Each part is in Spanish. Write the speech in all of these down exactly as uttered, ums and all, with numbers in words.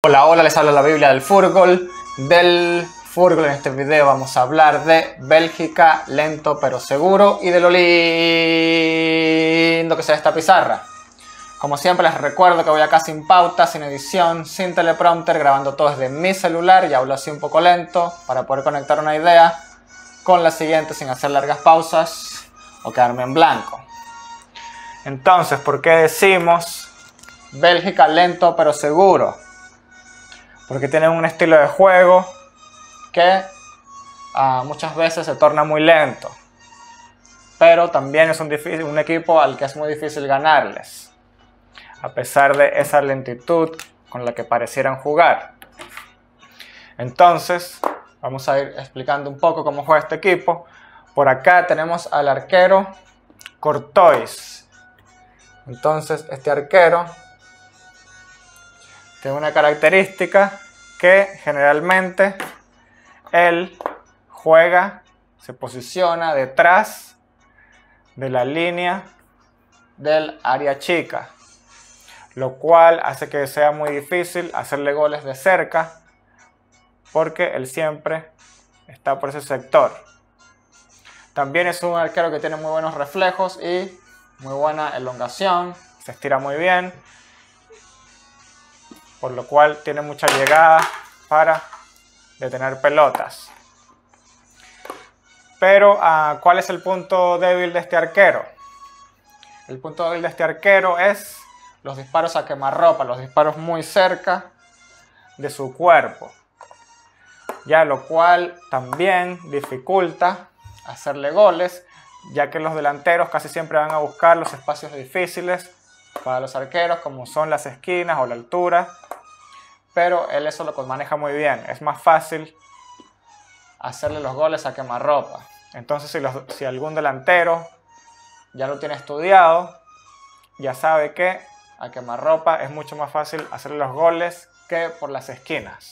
Hola, hola, les habla la Biblia del fútbol. Del fútbol en este video vamos a hablar de Bélgica, lento pero seguro, y de lo lindo que se ve esta pizarra. Como siempre les recuerdo que voy acá sin pauta, sin edición, sin teleprompter, grabando todo desde mi celular y hablo así un poco lento para poder conectar una idea con la siguiente sin hacer largas pausas o quedarme en blanco. Entonces, ¿por qué decimos Bélgica lento pero seguro? Porque tienen un estilo de juego que uh, muchas veces se torna muy lento, pero también es un, difícil, un equipo al que es muy difícil ganarles, a pesar de esa lentitud con la que parecieran jugar. Entonces, vamos a ir explicando un poco cómo juega este equipo. Por acá tenemos al arquero Courtois. Entonces, este arquero tiene una característica que generalmente él juega, se posiciona detrás de la línea del área chica, lo cual hace que sea muy difícil hacerle goles de cerca porque él siempre está por ese sector. También es un arquero que tiene muy buenos reflejos y muy buena elongación, se estira muy bien, por lo cual tiene mucha llegada para detener pelotas. Pero, uh, ¿cuál es el punto débil de este arquero? El punto débil de este arquero es los disparos a quemarropa, los disparos muy cerca de su cuerpo, ya lo cual también dificulta hacerle goles, ya que los delanteros casi siempre van a buscar los espacios difíciles para los arqueros, como son las esquinas o la altura, pero él eso lo maneja muy bien. Es más fácil hacerle los goles a quemarropa. Entonces, si, los, si algún delantero ya lo tiene estudiado, ya sabe que a quemarropa es mucho más fácil hacerle los goles que por las esquinas.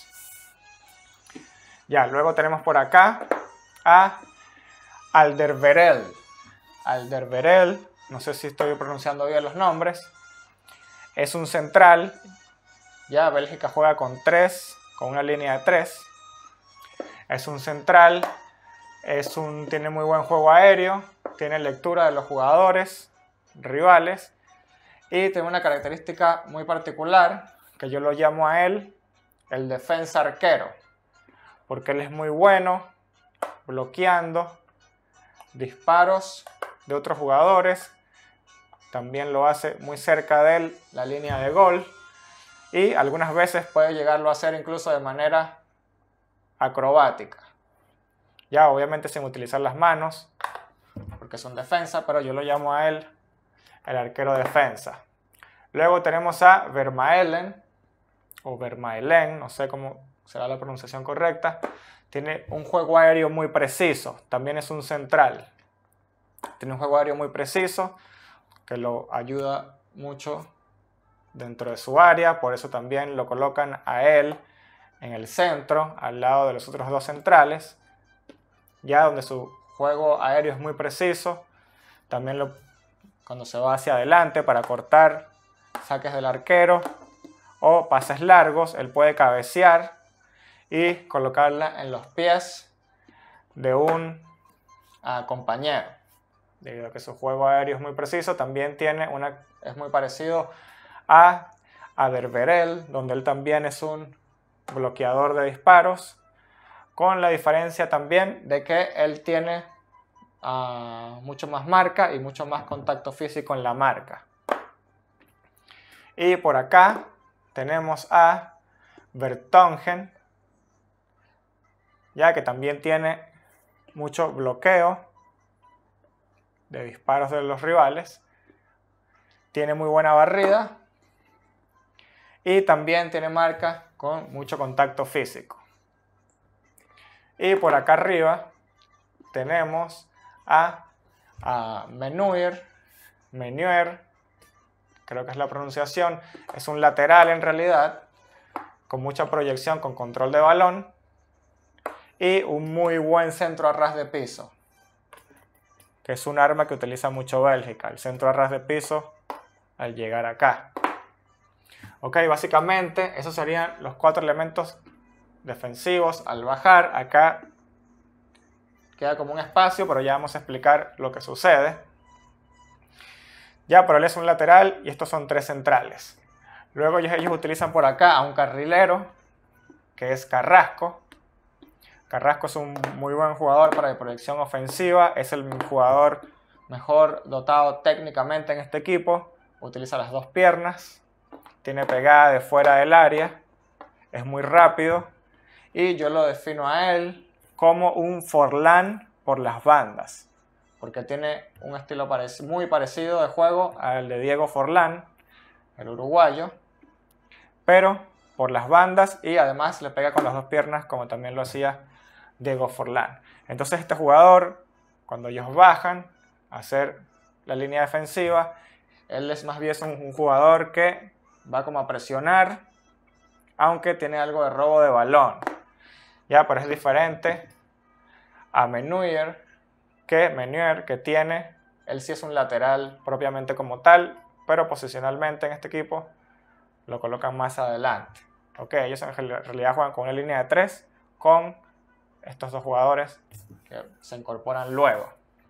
Ya, luego tenemos por acá a Alderweireld. Alderweireld, no sé si estoy pronunciando bien los nombres, es un central. Ya Bélgica juega con tres, con una línea de tres. Es un central, es un, tiene muy buen juego aéreo, tiene lectura de los jugadores rivales y tiene una característica muy particular que yo lo llamo a él el defensa arquero, porque él es muy bueno bloqueando disparos de otros jugadores. También lo hace muy cerca de él, la línea de gol, y algunas veces puede llegarlo a hacer incluso de manera acrobática. Ya obviamente sin utilizar las manos, porque es un defensa, pero yo lo llamo a él el arquero defensa. Luego tenemos a Vermaelen, o Vermaelen, no sé cómo será la pronunciación correcta. Tiene un juego aéreo muy preciso, también es un central. Tiene un juego aéreo muy preciso que lo ayuda mucho dentro de su área, por eso también lo colocan a él en el centro, al lado de los otros dos centrales, ya donde su juego aéreo es muy preciso. También lo, cuando se va hacia adelante para cortar saques del arquero o pases largos, él puede cabecear y colocarla en los pies de un uh, compañero. Debido a que su juego aéreo es muy preciso, también tiene una, es muy parecido a Alderweireld, donde él también es un bloqueador de disparos, con la diferencia también de que él tiene uh, mucho más marca y mucho más contacto físico en la marca. Y por acá tenemos a Vertonghen, ya que también tiene mucho bloqueo de disparos de los rivales, tiene muy buena barrida y también tiene marca con mucho contacto físico. Y por acá arriba tenemos a, a Menuir, Menuir, creo que es la pronunciación, es un lateral en realidad, con mucha proyección, con control de balón y un muy buen centro a ras de piso, que es un arma que utiliza mucho Bélgica, el centro a ras de piso al llegar acá. Ok, básicamente esos serían los cuatro elementos defensivos. Al bajar, acá queda como un espacio, pero ya vamos a explicar lo que sucede. Ya, pero él es un lateral y estos son tres centrales. Luego ellos, ellos utilizan por acá a un carrilero, que es Carrasco. Carrasco es un muy buen jugador para la proyección ofensiva. Es el jugador mejor dotado técnicamente en este equipo. Utiliza las dos piernas. Tiene pegada de fuera del área. Es muy rápido. Y yo lo defino a él como un Forlán por las bandas. Porque tiene un estilo parec- muy parecido de juego al de Diego Forlán, el uruguayo. Pero por las bandas y además le pega con las dos piernas como también lo hacía Diego Forlán. Entonces este jugador, cuando ellos bajan a hacer la línea defensiva, él es más bien un, un jugador que va como a presionar, aunque tiene algo de robo de balón. Ya, pero es diferente a Meunier, que Meunier que tiene, él sí es un lateral propiamente como tal, pero posicionalmente en este equipo lo colocan más adelante. Ok, ellos en realidad juegan con una línea de tres con estos dos jugadores que se incorporan luego.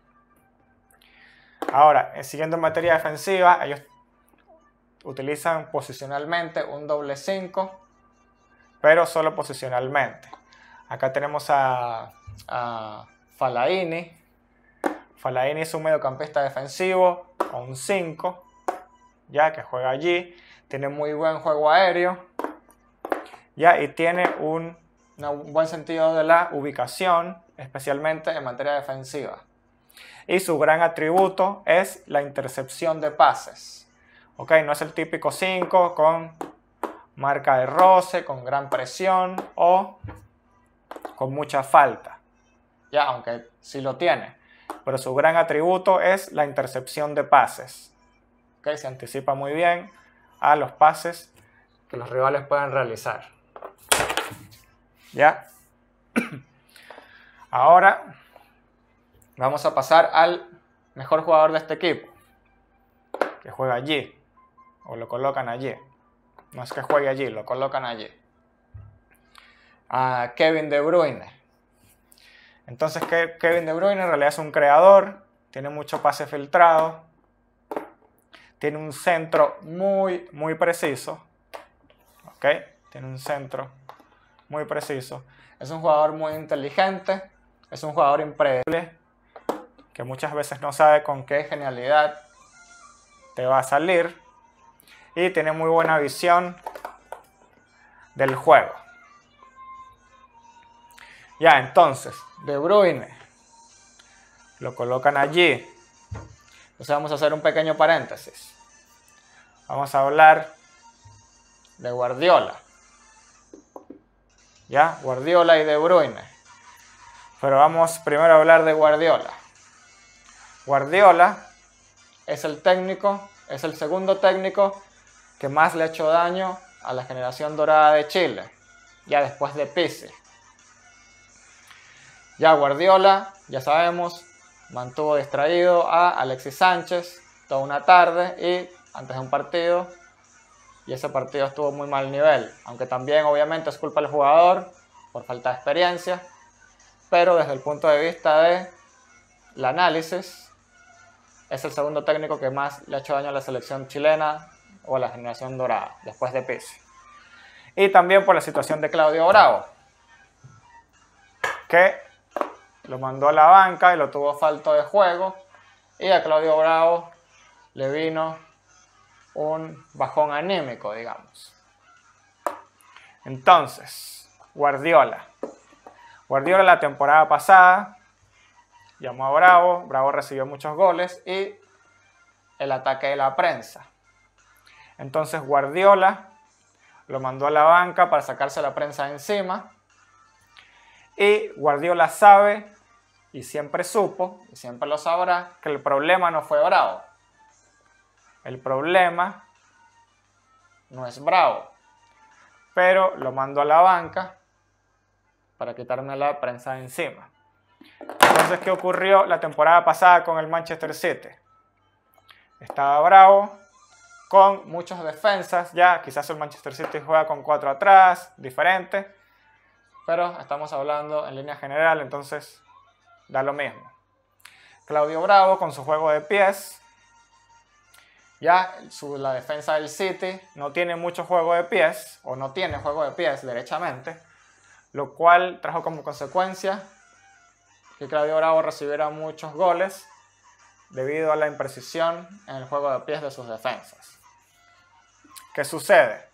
Ahora, siguiendo en materia defensiva, ellos utilizan posicionalmente un doble cinco, pero solo posicionalmente. Acá tenemos a, a Fellaini. Fellaini es un mediocampista defensivo, o un cinco, ya que juega allí. Tiene muy buen juego aéreo, ya, y tiene un, un buen sentido de la ubicación, especialmente en materia defensiva. Y su gran atributo es la intercepción de pases. Ok, no es el típico cinco con marca de roce, con gran presión o con mucha falta. Ya, aunque sí lo tiene. Pero su gran atributo es la intercepción de pases. Ok, se anticipa muy bien a los pases que los rivales puedan realizar. Ya. Ahora vamos a pasar al mejor jugador de este equipo, que juega allí, o lo colocan allí. No es que juegue allí, lo colocan allí. A Kevin De Bruyne. Entonces Kevin De Bruyne en realidad es un creador, tiene mucho pase filtrado, tiene un centro muy, muy preciso. Ok, tiene un centro muy preciso. Es un jugador muy inteligente, es un jugador impredecible, que muchas veces no sabe con qué genialidad te va a salir, y tiene muy buena visión del juego. Ya, entonces, De Bruyne lo colocan allí. Entonces vamos a hacer un pequeño paréntesis. Vamos a hablar de Guardiola. Ya, Guardiola y De Bruyne. Pero vamos primero a hablar de Guardiola. Guardiola es el técnico, es el segundo técnico que más le ha hecho daño a la generación dorada de Chile, ya después de Pizzi. Ya Guardiola, ya sabemos, mantuvo distraído a Alexis Sánchez toda una tarde y antes de un partido, y ese partido estuvo muy mal nivel, aunque también obviamente es culpa del jugador por falta de experiencia, pero desde el punto de vista del análisis, es el segundo técnico que más le ha hecho daño a la selección chilena o a la generación dorada, después de Pizzi. Y también por la situación de Claudio Bravo, que lo mandó a la banca y lo tuvo falto de juego, y a Claudio Bravo le vino un bajón anímico, digamos. Entonces, Guardiola. Guardiola la temporada pasada llamó a Bravo, Bravo recibió muchos goles y el ataque de la prensa. Entonces Guardiola lo mandó a la banca para sacarse la prensa de encima, y Guardiola sabe, y siempre supo, y siempre lo sabrá, que el problema no fue Bravo. El problema no es Bravo, pero lo mandó a la banca para quitarme la prensa de encima. Entonces, ¿qué ocurrió la temporada pasada con el Manchester City? Estaba Bravo, con muchos defensas. Ya quizás el Manchester City juega con cuatro atrás, diferente, pero estamos hablando en línea general, entonces da lo mismo. Claudio Bravo con su juego de pies. Ya su, la defensa del City no tiene mucho juego de pies, o no tiene juego de pies derechamente, lo cual trajo como consecuencia que Claudio Bravo recibiera muchos goles debido a la imprecisión en el juego de pies de sus defensas. ¿Qué sucede?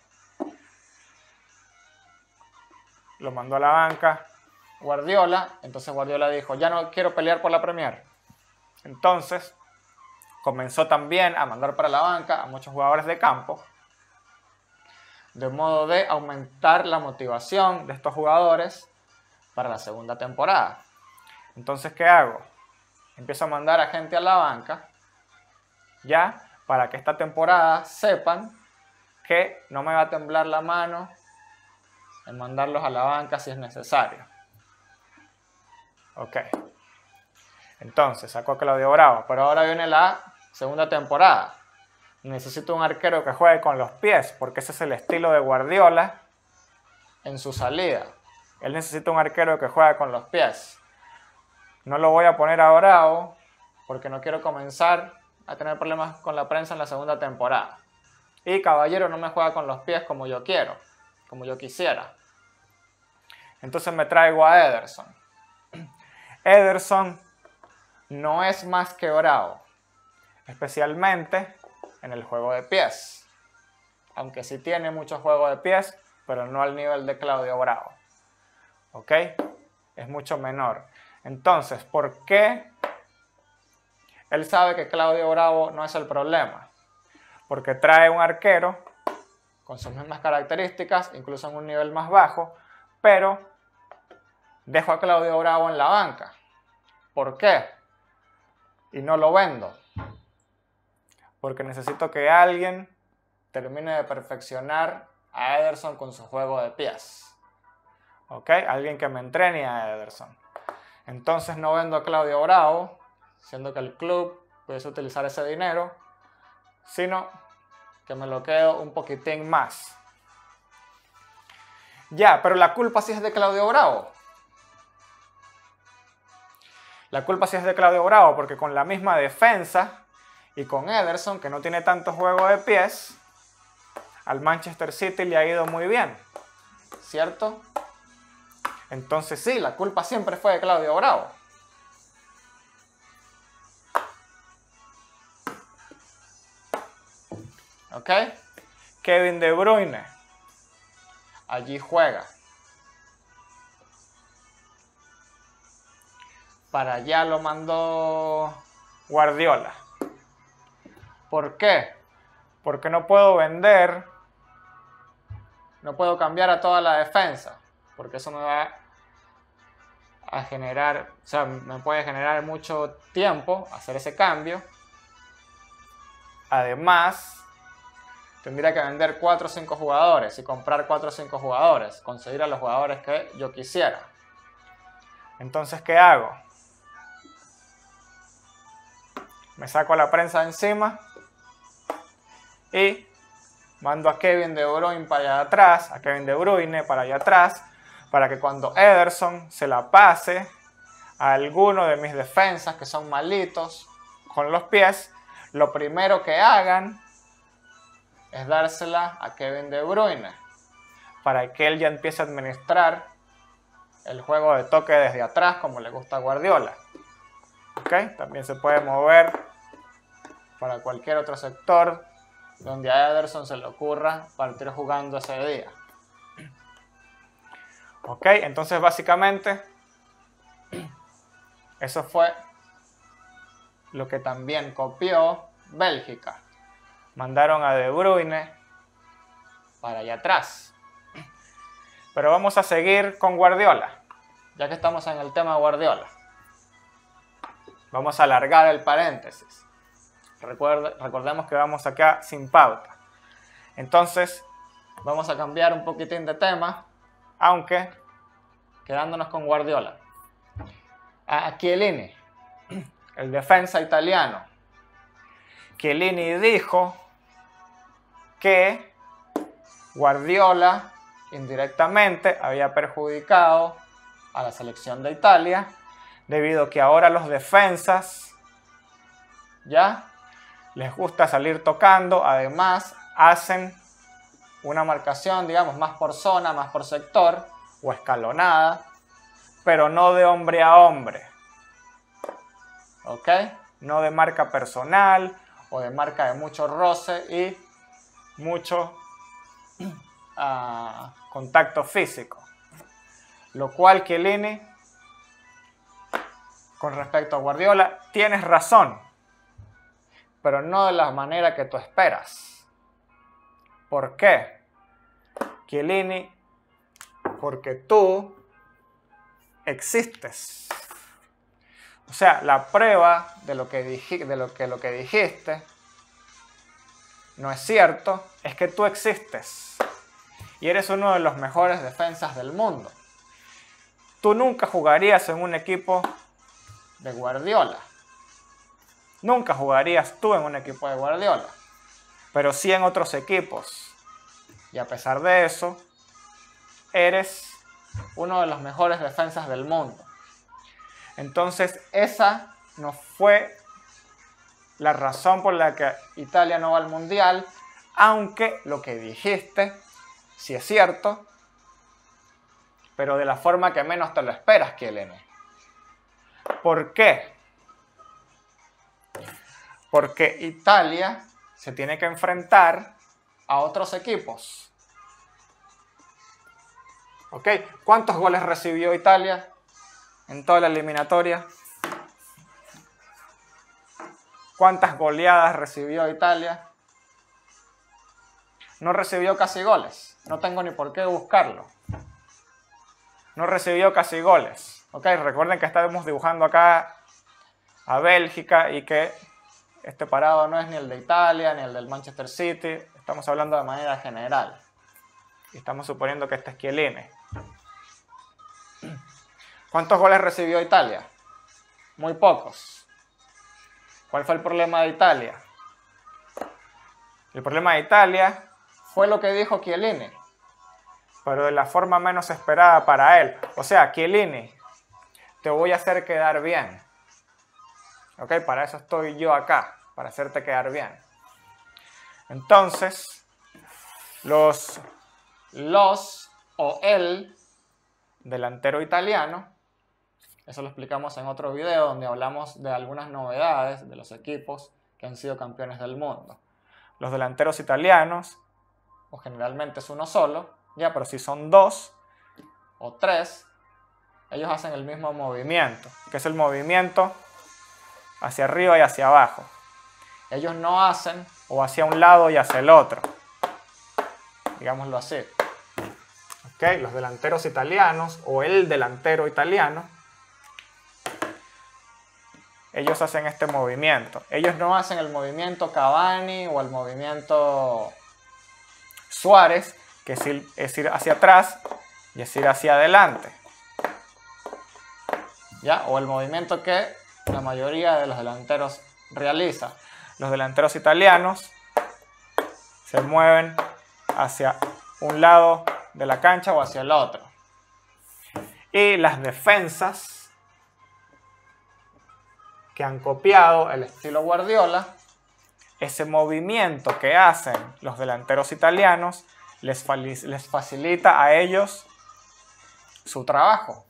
Lo mandó a la banca Guardiola, entonces Guardiola dijo, ya no quiero pelear por la Premier. Entonces comenzó también a mandar para la banca a muchos jugadores de campo, de modo de aumentar la motivación de estos jugadores para la segunda temporada. Entonces, ¿qué hago? Empiezo a mandar a gente a la banca, ya, para que esta temporada sepan que no me va a temblar la mano en mandarlos a la banca si es necesario. Ok. Entonces, sacó a Claudio Bravo, pero ahora viene la segunda temporada. Necesito un arquero que juegue con los pies, porque ese es el estilo de Guardiola en su salida. Él necesita un arquero que juegue con los pies. No lo voy a poner a Bravo, porque no quiero comenzar a tener problemas con la prensa en la segunda temporada. Y Caballero no me juega con los pies como yo quiero, como yo quisiera. Entonces me traigo a Ederson. Ederson no es más que Bravo, especialmente en el juego de pies. Aunque sí tiene mucho juego de pies, pero no al nivel de Claudio Bravo. ¿Ok? Es mucho menor. Entonces, ¿por qué él sabe que Claudio Bravo no es el problema? Porque trae un arquero con sus mismas características, incluso en un nivel más bajo, pero dejo a Claudio Bravo en la banca. ¿Por qué? Y no lo vendo. Porque necesito que alguien termine de perfeccionar a Ederson con su juego de pies. ¿Ok? Alguien que me entrene a Ederson. Entonces no vendo a Claudio Bravo, siendo que el club pudiese utilizar ese dinero, sino que me lo quedo un poquitín más. Ya, pero la culpa sí es de Claudio Bravo. La culpa sí es de Claudio Bravo, porque con la misma defensa y con Ederson, que no tiene tanto juego de pies, al Manchester City le ha ido muy bien, ¿cierto? Entonces sí, la culpa siempre fue de Claudio Bravo. ¿Ok? Kevin De Bruyne. Allí juega. Para allá lo mandó Guardiola. ¿Por qué? Porque no puedo vender, no puedo cambiar a toda la defensa, porque eso me va a generar, o sea, me puede generar mucho tiempo hacer ese cambio. Además, tendría que vender cuatro o cinco jugadores y comprar cuatro o cinco jugadores, conseguir a los jugadores que yo quisiera. Entonces, ¿qué hago? Me saco la prensa de encima y mando a Kevin De Bruyne para allá atrás, a Kevin De Bruyne para allá atrás, para que cuando Ederson se la pase a alguno de mis defensas que son malitos con los pies, lo primero que hagan es dársela a Kevin De Bruyne, para que él ya empiece a administrar el juego de toque desde atrás como le gusta a Guardiola. ¿Ok? También se puede mover para cualquier otro sector donde a Ederson se le ocurra partir jugando ese día. Ok, entonces básicamente eso fue lo que también copió Bélgica. Mandaron a De Bruyne para allá atrás. Pero vamos a seguir con Guardiola, ya que estamos en el tema de Guardiola. Vamos a alargar el paréntesis. Recuerde, recordemos que vamos acá sin pauta. Entonces, vamos a cambiar un poquitín de tema, aunque quedándonos con Guardiola. A Chiellini, el defensa italiano. Chiellini dijo que Guardiola indirectamente había perjudicado a la selección de Italia, debido a que ahora los defensas ya les gusta salir tocando, además hacen una marcación, digamos, más por zona, más por sector o escalonada, pero no de hombre a hombre, ¿ok? No de marca personal o de marca de mucho roce y mucho uh, contacto físico. Lo cual, Chiellini, con respecto a Guardiola, tienes razón, pero no de la manera que tú esperas. ¿Por qué? Chiellini, porque tú existes. O sea, la prueba de lo que, dij de lo que, lo que dijiste no es cierto, es que tú existes. Y eres uno de los mejores defensas del mundo. Tú nunca jugarías en un equipo de Guardiola. Nunca jugarías tú en un equipo de Guardiola. Pero sí en otros equipos. Y a pesar de eso, eres uno de los mejores defensas del mundo. Entonces, esa no fue la razón por la que Italia no va al Mundial, aunque lo que dijiste sí es cierto, pero de la forma que menos te lo esperas, Chiellini. ¿Por qué? Porque Italia se tiene que enfrentar a otros equipos. ¿Ok? ¿Cuántos goles recibió Italia en toda la eliminatoria? ¿Cuántas goleadas recibió Italia? No recibió casi goles. No tengo ni por qué buscarlo. No recibió casi goles. ¿Ok? Recuerden que estamos dibujando acá a Bélgica y que este parado no es ni el de Italia ni el del Manchester City. Estamos hablando de manera general. Y estamos suponiendo que este es Chiellini. ¿Cuántos goles recibió Italia? Muy pocos. ¿Cuál fue el problema de Italia? El problema de Italia fue lo que dijo Chiellini, pero de la forma menos esperada para él. O sea, Chiellini, te voy a hacer quedar bien. ¿Ok? Para eso estoy yo acá, para hacerte quedar bien. Entonces, los, los o el delantero italiano, eso lo explicamos en otro video donde hablamos de algunas novedades de los equipos que han sido campeones del mundo. Los delanteros italianos, o generalmente es uno solo, ya, pero si son dos o tres, ellos hacen el mismo movimiento, que es el movimiento hacia arriba y hacia abajo. Ellos no hacen o hacia un lado y hacia el otro, digámoslo así. ¿Okay? Los delanteros italianos o el delantero italiano, ellos hacen este movimiento. Ellos no hacen el movimiento Cavani o el movimiento Suárez, que es ir hacia atrás y es ir hacia adelante. ¿Ya? O el movimiento que la mayoría de los delanteros realiza. Los delanteros italianos se mueven hacia un lado de la cancha o hacia el otro. Y las defensas que han copiado el estilo Guardiola, ese movimiento que hacen los delanteros italianos les, les facilita a ellos su trabajo.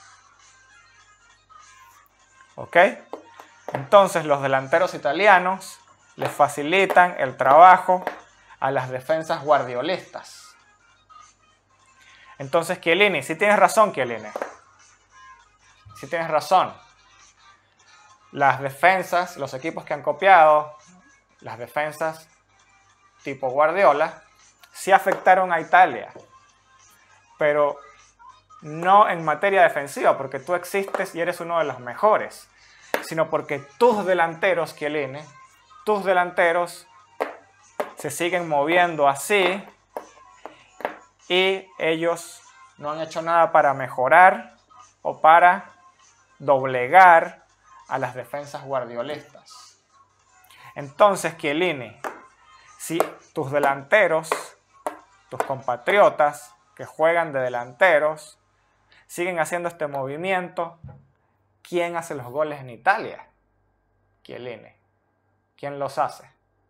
¿Ok? Entonces los delanteros italianos les facilitan el trabajo a las defensas guardiolistas. Entonces, Chiellini, sí tienes razón, Chiellini. Sí tienes razón. Las defensas, los equipos que han copiado, las defensas tipo Guardiola, sí afectaron a Italia, pero no en materia defensiva, porque tú existes y eres uno de los mejores, sino porque tus delanteros, Chiellini, tus delanteros se siguen moviendo así y ellos no han hecho nada para mejorar o para doblegar a las defensas guardiolistas. Entonces, Chiellini, Si tus delanteros, tus compatriotas que juegan de delanteros, siguen haciendo este movimiento, ¿quién hace los goles en Italia? Chiellini. ¿Quién los hace?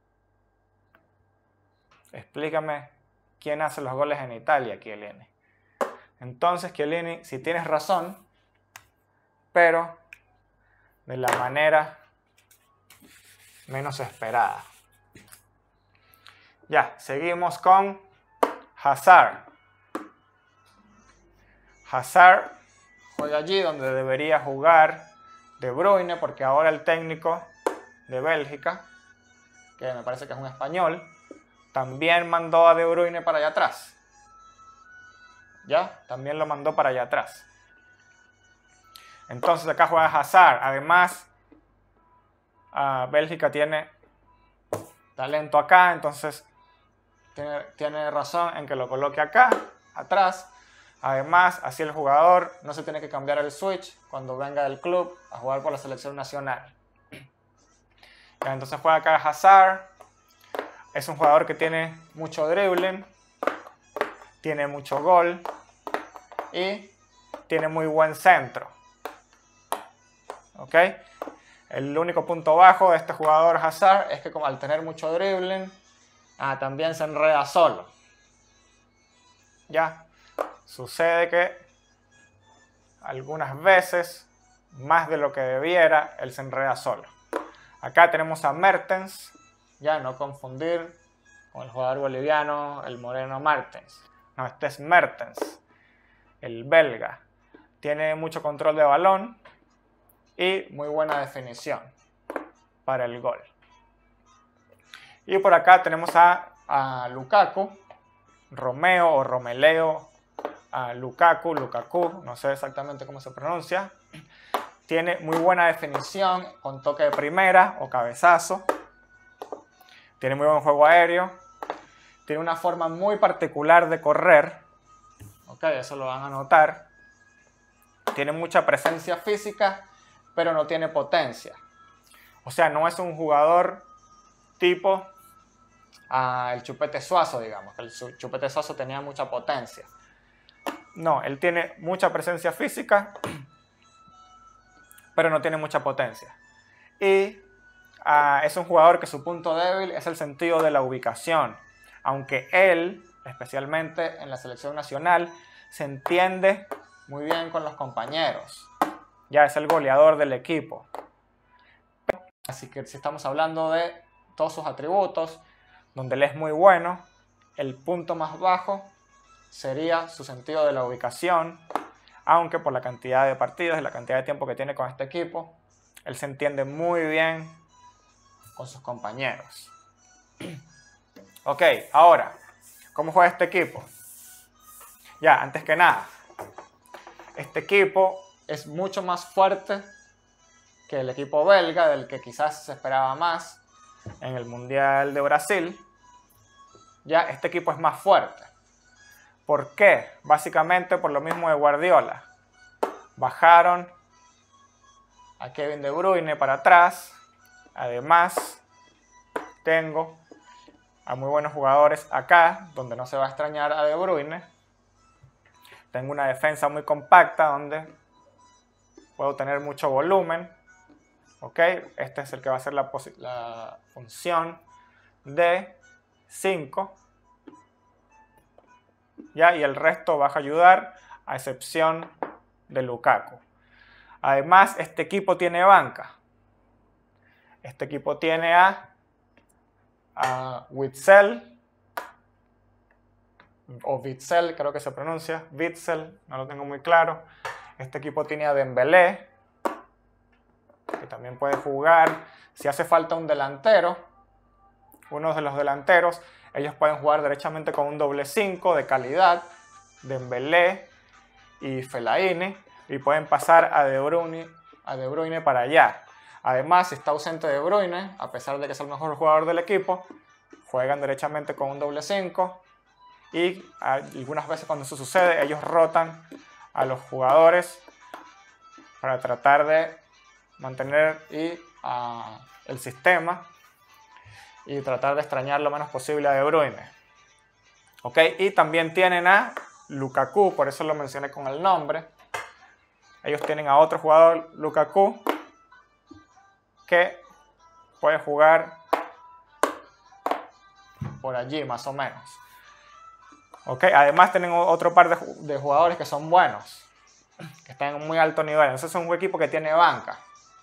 Explícame quién hace los goles en Italia, Chiellini. Entonces, Chiellini, si tienes razón, pero de la manera menos esperada. Ya, seguimos con Hazard. Hazard juega allí donde debería jugar De Bruyne, porque ahora el técnico de Bélgica, que me parece que es un español, también mandó a De Bruyne para allá atrás. ¿Ya? También lo mandó para allá atrás. Entonces acá juega Hazard. Además, uh, Bélgica tiene talento acá, entonces tiene, tiene razón en que lo coloque acá, atrás. Además, así el jugador no se tiene que cambiar el switch cuando venga del club a jugar por la selección nacional. Ya, entonces juega acá Hazard. Es un jugador que tiene mucho dribbling, tiene mucho gol y tiene muy buen centro. ¿Ok? El único punto bajo de este jugador Hazard es que como al tener mucho dribbling, ah, también se enreda solo. ¿Ya? Sucede que algunas veces, más de lo que debiera, él se enreda solo. Acá tenemos a Mertens, ya no confundir con el jugador boliviano, el moreno Martens. No, este es Mertens, el belga. Tiene mucho control de balón y muy buena definición para el gol. Y por acá tenemos a, a Lukaku, Romeo o Romeleo, a Lukaku, Lukaku, no sé exactamente cómo se pronuncia. Tiene muy buena definición con toque de primera o cabezazo. Tiene muy buen juego aéreo. Tiene una forma muy particular de correr. Ok, eso lo van a notar. Tiene mucha presencia física, pero no tiene potencia. O sea, no es un jugador tipo uh, el Chupete Suazo, digamos. El Chupete Suazo tenía mucha potencia. No, él tiene mucha presencia física, pero no tiene mucha potencia. Y uh, es un jugador que su punto débil es el sentido de la ubicación. Aunque él, especialmente en la selección nacional, se entiende muy bien con los compañeros. Ya es el goleador del equipo. Así que si estamos hablando de todos sus atributos, donde él es muy bueno, el punto más bajo sería su sentido de la ubicación, aunque por la cantidad de partidos y la cantidad de tiempo que tiene con este equipo, él se entiende muy bien con sus compañeros. Ok, ahora, ¿cómo juega este equipo? Ya, antes que nada, este equipo es mucho más fuerte que el equipo belga, del que quizás se esperaba más en el Mundial de Brasil. Ya, este equipo es más fuerte. ¿Por qué? Básicamente por lo mismo de Guardiola. Bajaron a Kevin De Bruyne para atrás. Además, tengo a muy buenos jugadores acá, donde no se va a extrañar a De Bruyne. Tengo una defensa muy compacta, donde puedo tener mucho volumen. ¿Ok? Este es el que va a ser la, la función de cinco. ¿Ya? Y el resto va a ayudar, a excepción de Lukaku. Además, este equipo tiene banca. Este equipo tiene a, a Witsel, o Witsel, creo que se pronuncia, Witsel, no lo tengo muy claro. Este equipo tiene a Dembélé, que también puede jugar. Si hace falta un delantero, uno de los delanteros, ellos pueden jugar derechamente con un doble cinco de calidad, Dembélé y Fellaini, y pueden pasar a De Bruyne, a De Bruyne para allá. Además, si está ausente De Bruyne, a pesar de que es el mejor jugador del equipo, juegan derechamente con un doble cinco, y algunas veces cuando eso sucede, ellos rotan a los jugadores para tratar de mantener y, uh, el sistema. y tratar de extrañar lo menos posible a De Bruyne. ¿Ok? Y también tienen a Lukaku, por eso lo mencioné con el nombre. Ellos tienen a otro jugador, Lukaku, que puede jugar por allí más o menos. ¿Ok? Además tienen otro par de, de jugadores que son buenos, que están en muy alto nivel. Entonces es un equipo que tiene banca.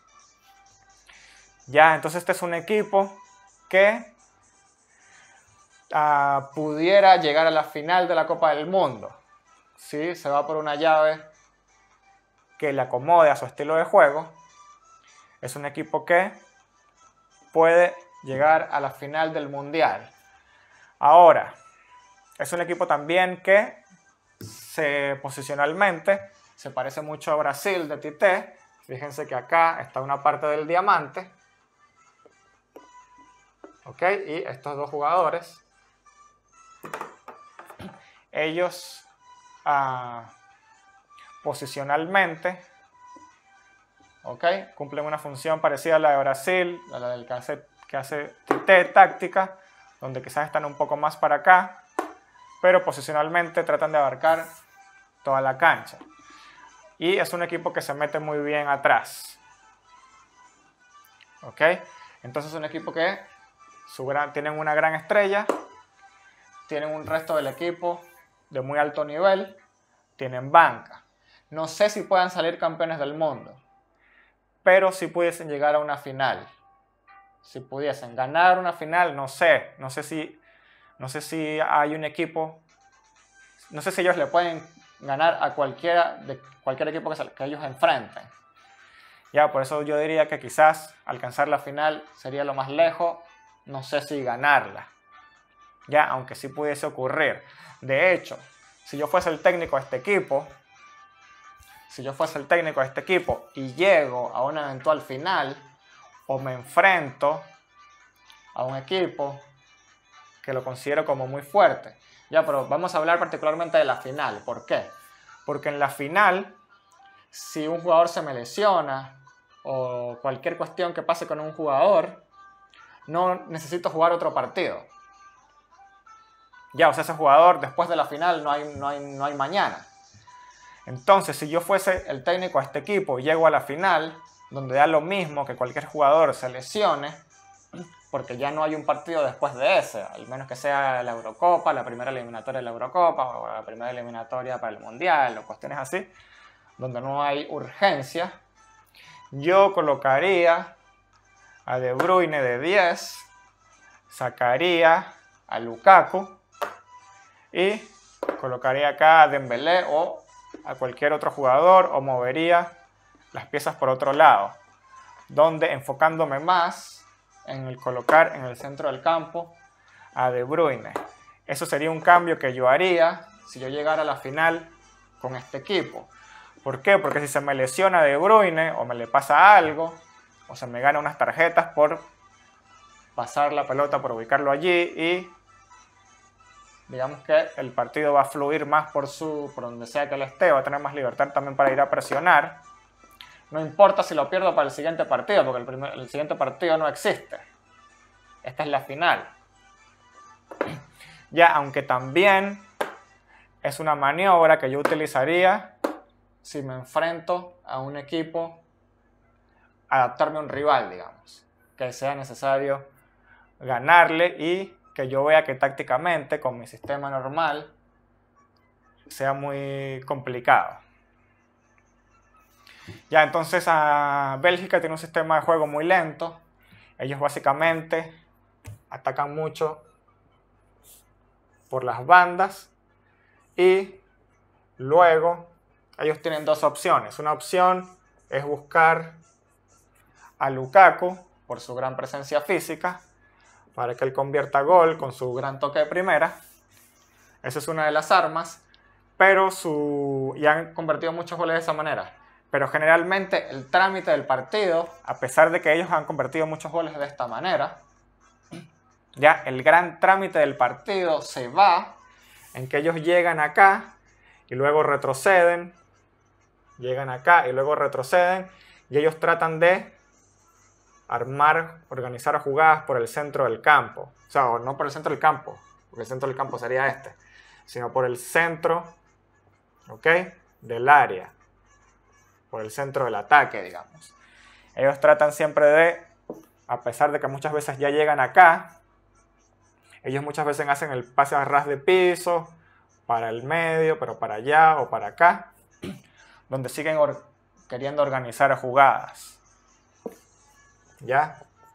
Ya, entonces este es un equipo que uh, pudiera llegar a la final de la Copa del Mundo. ¿Sí? Se va por una llave que le acomode a su estilo de juego. Es un equipo que puede llegar a la final del Mundial. Ahora, es un equipo también que se, posicionalmente se parece mucho a Brasil de Tite. Fíjense que acá está una parte del diamante. ¿Ok? Y estos dos jugadores, ellos uh, posicionalmente, ¿ok?, cumplen una función parecida a la de Brasil, a la del que hace, que hace Tite, táctica, donde quizás están un poco más para acá, pero posicionalmente tratan de abarcar toda la cancha. Y es un equipo que se mete muy bien atrás. ¿Ok? Entonces es un equipo que su gran, tienen una gran estrella, tienen un resto del equipo de muy alto nivel, tienen banca. No sé si puedan salir campeones del mundo, pero si pudiesen llegar a una final. Si pudiesen ganar una final, no sé. No sé si, no sé si hay un equipo, no sé si ellos le pueden ganar a cualquiera de cualquier equipo que, se, que ellos enfrenten. Ya, por eso yo diría que quizás alcanzar la final sería lo más lejos. No sé si ganarla. Ya, aunque sí pudiese ocurrir. De hecho, si yo fuese el técnico de este equipo, si yo fuese el técnico de este equipo y llego a una eventual final o me enfrento a un equipo que lo considero como muy fuerte. Ya, pero vamos a hablar particularmente de la final. ¿Por qué? Porque en la final, si un jugador se me lesiona o cualquier cuestión que pase con un jugador, no necesito jugar otro partido. Ya, o sea, ese jugador después de la final no hay, no hay, no hay mañana. Entonces, si yo fuese el técnico de este equipo y llego a la final, donde da lo mismo que cualquier jugador se lesione, porque ya no hay un partido después de ese, al menos que sea la Eurocopa, la primera eliminatoria de la Eurocopa, o la primera eliminatoria para el Mundial, o cuestiones así, donde no hay urgencia, yo colocaría a De Bruyne de diez, sacaría a Lukaku y colocaría acá a Dembélé o a cualquier otro jugador, o movería las piezas por otro lado, donde enfocándome más en el colocar en el centro del campo a De Bruyne. Eso sería un cambio que yo haría si yo llegara a la final con este equipo. ¿Por qué? Porque si se me lesiona De Bruyne o me le pasa algo o se me gana unas tarjetas por pasar la pelota, por ubicarlo allí, y digamos que el partido va a fluir más por, su, por donde sea que él esté, va a tener más libertad también para ir a presionar. No importa si lo pierdo para el siguiente partido, porque el, primer, el siguiente partido no existe. Esta es la final. Ya, aunque también es una maniobra que yo utilizaría si me enfrento a un equipo, adaptarme a un rival, digamos, que sea necesario ganarle y que yo vea que tácticamente, con mi sistema normal, sea muy complicado. Ya, entonces a Bélgica tiene un sistema de juego muy lento. Ellos básicamente atacan mucho por las bandas y luego ellos tienen dos opciones. Una opción es buscar a Lukaku por su gran presencia física para que él convierta gol con su gran toque de primera. Esa es una de las armas, pero su... y han convertido muchos goles de esa manera. Pero generalmente el trámite del partido, a pesar de que ellos han convertido muchos goles de esta manera, ya el gran trámite del partido se va en que ellos llegan acá y luego retroceden, llegan acá y luego retroceden, y ellos tratan de armar, organizar jugadas por el centro del campo. O sea, no por el centro del campo, porque el centro del campo sería este, sino por el centro, ¿ok?, del área, por el centro del ataque, digamos. Ellos tratan siempre de, a pesar de que muchas veces ya llegan acá, ellos muchas veces hacen el pase a ras de piso, para el medio, pero para allá o para acá, donde siguen or- queriendo organizar jugadas. ¿Ya?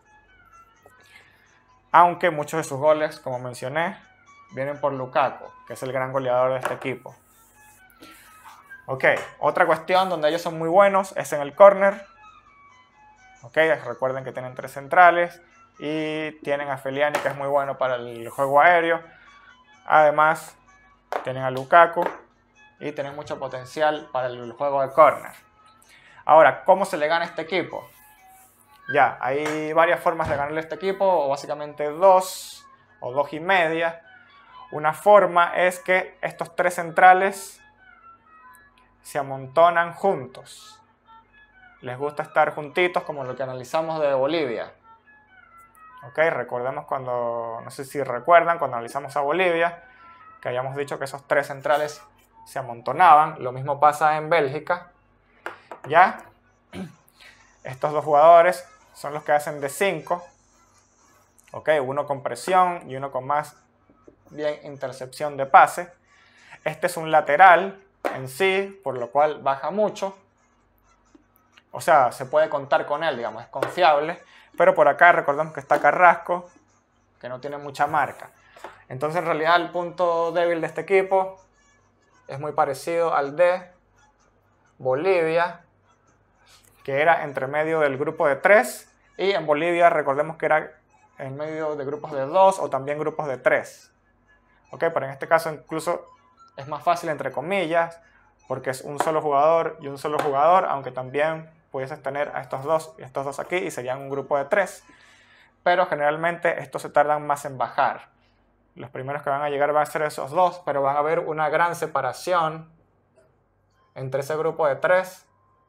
Aunque muchos de sus goles, como mencioné, vienen por Lukaku, que es el gran goleador de este equipo. Ok, otra cuestión donde ellos son muy buenos es en el córner. Ok, recuerden que tienen tres centrales y tienen a Feliani, que es muy bueno para el juego aéreo. Además, tienen a Lukaku y tienen mucho potencial para el juego de córner. Ahora, ¿cómo se le gana a este equipo? Ya, hay varias formas de ganarle a este equipo, o básicamente dos o dos y media. Una forma es que estos tres centrales se amontonan juntos. Les gusta estar juntitos, como lo que analizamos de Bolivia. Ok, recordemos cuando, no sé si recuerdan, cuando analizamos a Bolivia, que habíamos dicho que esos tres centrales se amontonaban. Lo mismo pasa en Bélgica. ¿Ya? Estos dos jugadores son los que hacen de cinco. Ok, uno con presión y uno con más bien intercepción de pase. Este es un lateral en sí, por lo cual baja mucho. O sea, se puede contar con él, digamos, es confiable. Pero por acá recordemos que está Carrasco, que no tiene mucha marca. Entonces, en realidad, el punto débil de este equipo es muy parecido al de Bolivia, que era entre medio del grupo de tres. Y en Bolivia, recordemos que era en medio de grupos de dos o también grupos de tres. Ok, pero en este caso incluso es más fácil, entre comillas, porque es un solo jugador y un solo jugador, aunque también pudieses tener a estos dos y estos dos aquí y serían un grupo de tres. Pero generalmente estos se tardan más en bajar. Los primeros que van a llegar van a ser esos dos, pero van a haber una gran separación entre ese grupo de tres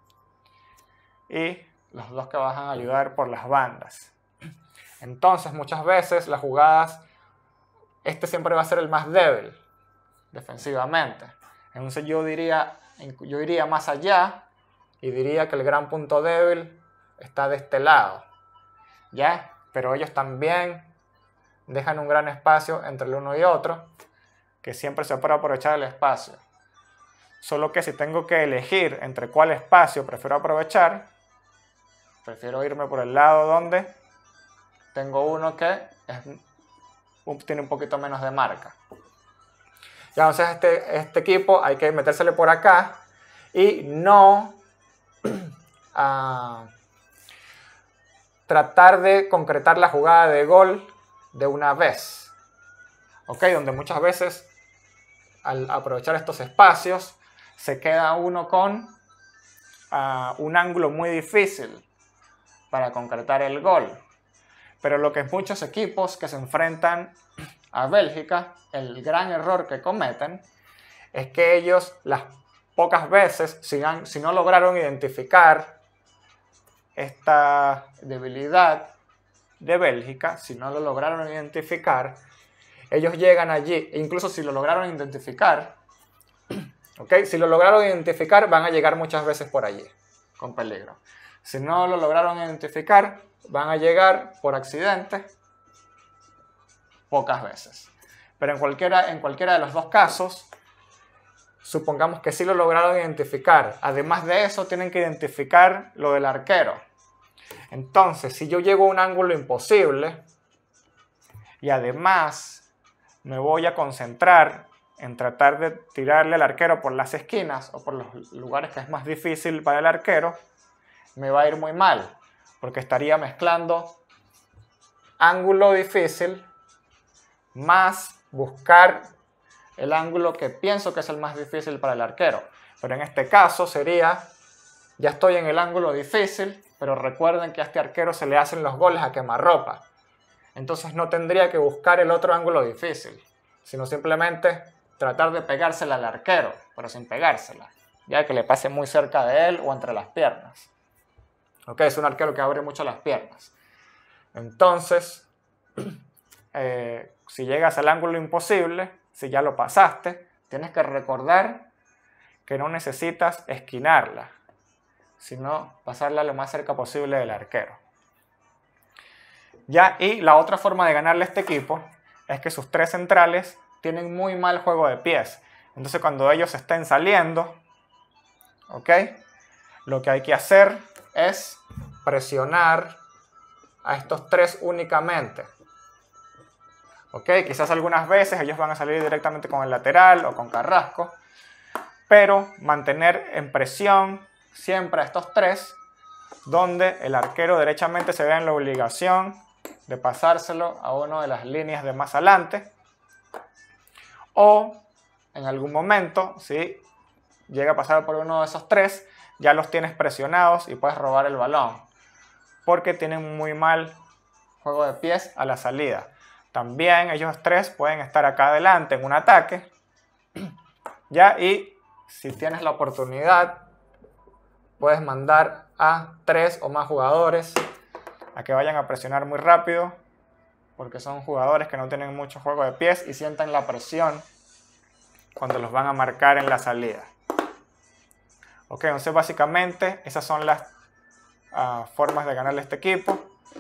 y los dos que van a ayudar por las bandas. Entonces, muchas veces las jugadas, este siempre va a ser el más débil defensivamente. Entonces yo diría, yo iría más allá y diría que el gran punto débil está de este lado, ¿ya? Pero ellos también dejan un gran espacio entre el uno y otro, que siempre se puede aprovechar el espacio. Solo que si tengo que elegir entre cuál espacio prefiero aprovechar, prefiero irme por el lado donde tengo uno que es, tiene un poquito menos de marca. Ya, entonces este, este equipo hay que metérsele por acá y no uh, tratar de concretar la jugada de gol de una vez. Ok, donde muchas veces al aprovechar estos espacios se queda uno con uh, un ángulo muy difícil para concretar el gol. Pero lo que muchos equipos que se enfrentan a Bélgica, el gran error que cometen es que ellos las pocas veces, si, han, si no lograron identificar esta debilidad de Bélgica, si no lo lograron identificar, ellos llegan allí, e incluso si lo lograron identificar, ¿okay? Si lo lograron identificar, van a llegar muchas veces por allí, con peligro. Si no lo lograron identificar, van a llegar por accidente pocas veces. Pero en cualquiera, en cualquiera de los dos casos, supongamos que sí lo lograron identificar. Además de eso, tienen que identificar lo del arquero. Entonces, si yo llego a un ángulo imposible y además me voy a concentrar en tratar de tirarle al arquero por las esquinas o por los lugares que es más difícil para el arquero, me va a ir muy mal, porque estaría mezclando ángulo difícil más buscar el ángulo que pienso que es el más difícil para el arquero. Pero en este caso sería, ya estoy en el ángulo difícil, pero recuerden que a este arquero se le hacen los goles a quemarropa. Entonces no tendría que buscar el otro ángulo difícil, sino simplemente tratar de pegársela al arquero, pero sin pegársela, ya que le pase muy cerca de él o entre las piernas. Ok, es un arquero que abre mucho las piernas. Entonces, eh, si llegas al ángulo imposible, si ya lo pasaste, tienes que recordar que no necesitas esquinarla, sino pasarla lo más cerca posible del arquero. Ya, y la otra forma de ganarle a este equipo es que sus tres centrales tienen muy mal juego de pies. Entonces cuando ellos estén saliendo, ¿ok?, lo que hay que hacer es presionar a estos tres únicamente. ¿Ok? Quizás algunas veces ellos van a salir directamente con el lateral o con Carrasco, pero mantener en presión siempre a estos tres, donde el arquero derechamente se vea en la obligación de pasárselo a una de las líneas de más adelante, o en algún momento, si llega a pasar por uno de esos tres, ya los tienes presionados y puedes robar el balón, porque tienen muy mal juego de pies a la salida. También ellos tres pueden estar acá adelante en un ataque, ya, y si tienes la oportunidad, puedes mandar a tres o más jugadores a que vayan a presionar muy rápido, porque son jugadores que no tienen mucho juego de pies y sienten la presión cuando los van a marcar en la salida. Ok, entonces básicamente esas son las uh, formas de ganarle a este equipo.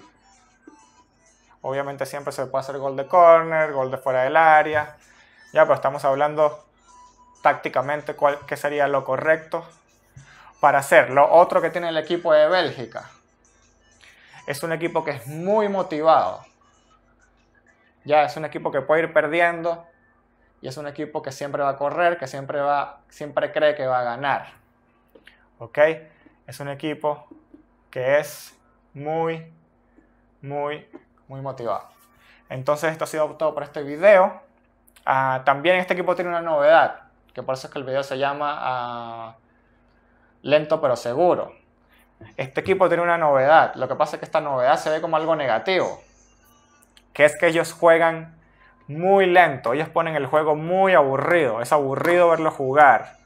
Obviamente siempre se puede hacer gol de córner, gol de fuera del área, ya, pero estamos hablando tácticamente cuál, qué sería lo correcto para hacer. Lo otro que tiene el equipo de Bélgica es un equipo que es muy motivado. Ya, es un equipo que puede ir perdiendo y es un equipo que siempre va a correr, que siempre, va, siempre cree que va a ganar. ¿Ok? Es un equipo que es muy, muy, muy motivado. Entonces esto ha sido todo por este video. Uh, también este equipo tiene una novedad, que por eso es que el video se llama uh, Lento pero Seguro. Este equipo tiene una novedad. Lo que pasa es que esta novedad se ve como algo negativo, que es que ellos juegan muy lento. Ellos ponen el juego muy aburrido. Es aburrido verlo jugar,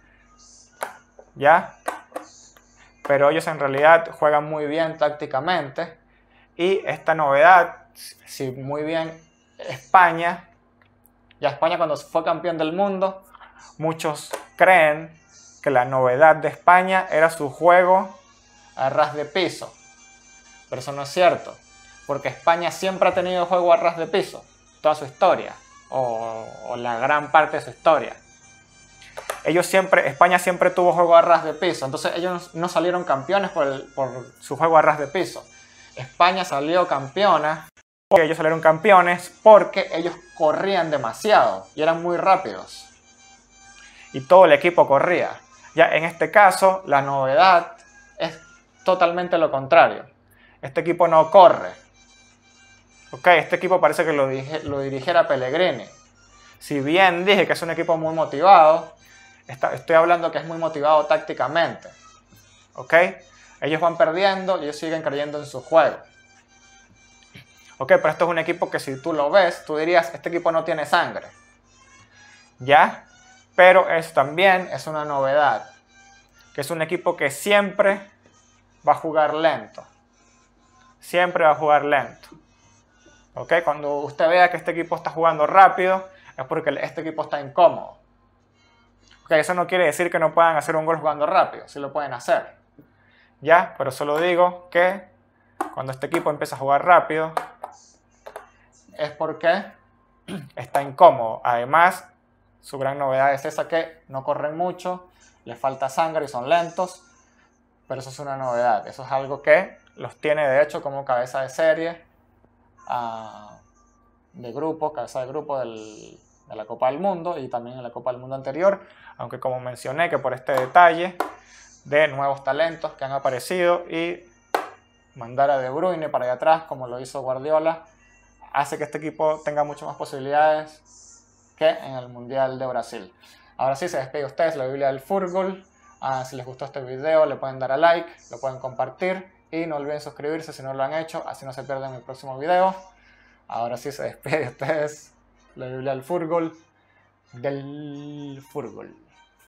¿ya? Pero ellos en realidad juegan muy bien tácticamente. Y esta novedad, si muy bien España, ya España cuando fue campeón del mundo, muchos creen que la novedad de España era su juego a ras de piso. Pero eso no es cierto, porque España siempre ha tenido juego a ras de piso, toda su historia, o, o la gran parte de su historia. Ellos siempre, España siempre tuvo juego a ras de piso, entonces ellos no salieron campeones por, el, por su juego a ras de piso. España salió campeona porque ellos salieron campeones porque ellos corrían demasiado y eran muy rápidos. Y todo el equipo corría. Ya en este caso, la novedad es totalmente lo contrario. Este equipo no corre. Ok, este equipo parece que lo, dirige, lo dirigiera Pellegrini. Si bien dije que es un equipo muy motivado, está, estoy hablando que es muy motivado tácticamente. Ok, ellos van perdiendo y ellos siguen creyendo en su juego. Ok, pero esto es un equipo que si tú lo ves, tú dirías, este equipo no tiene sangre. ¿Ya? Pero eso también es una novedad, que es un equipo que siempre va a jugar lento. Siempre va a jugar lento. ¿Ok? Cuando usted vea que este equipo está jugando rápido, es porque este equipo está incómodo. ¿Ok? Eso no quiere decir que no puedan hacer un gol jugando rápido, sí lo pueden hacer. ¿Ya? Pero solo digo que cuando este equipo empieza a jugar rápido, es porque está incómodo. Además, su gran novedad es esa, que no corren mucho, les falta sangre y son lentos, pero eso es una novedad. Eso es algo que los tiene de hecho como cabeza de serie, uh, de grupo, cabeza de grupo del, de la Copa del Mundo y también en la Copa del Mundo anterior, aunque como mencioné que por este detalle de nuevos talentos que han aparecido y mandar a De Bruyne para allá atrás como lo hizo Guardiola, hace que este equipo tenga muchas más posibilidades que en el Mundial de Brasil. Ahora sí, se despide ustedes la Biblia del Fútbol. Uh, si les gustó este video, le pueden dar a like, lo pueden compartir y no olviden suscribirse si no lo han hecho, así no se pierden mi próximo video. Ahora sí, se despide de ustedes la Biblia del Fútbol, del Fútbol.